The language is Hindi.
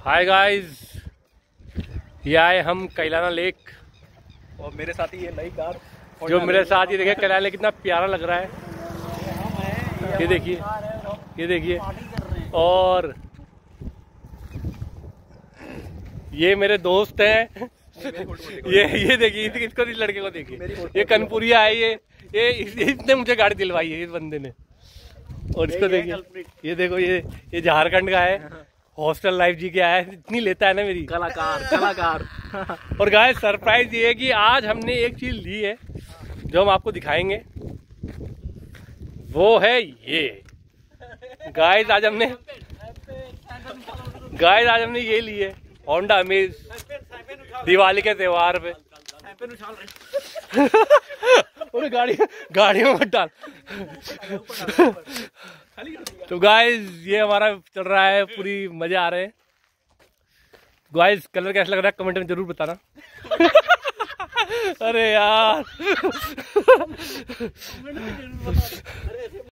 हाय गाइस, ये आए हम कैलाना लेक और मेरे साथ ही ये नई कार जो मेरे साथ ही देखिए कैलाना लेक कितना प्यारा लग रहा है। ये देखिए, ये देखिए। और ये मेरे दोस्त हैं। ये देखिए, इसको इस लड़के को देखिए, ये कनपुरिया है। ये इसने मुझे गाड़ी दिलवाई है इस बंदे ने। और इसको देखिए, ये देखो, ये झारखंड का है, हॉस्टल लाइफ जी के आया है। इतनी लेता है ना मेरी कलाकार। और गाइस सरप्राइज ये है कि आज हमने एक चीज ली है जो हम आपको दिखाएंगे, वो है ये। गाइस आज हमने ये ली है होंडा अमेज दिवाली के त्योहार पे। और गाड़ी में मत डाल। तो गाइस ये हमारा चल रहा है, पूरी मजे आ रहे हैं। गाइस कलर कैसा लग रहा है कमेंट में जरूर बताना। अरे यार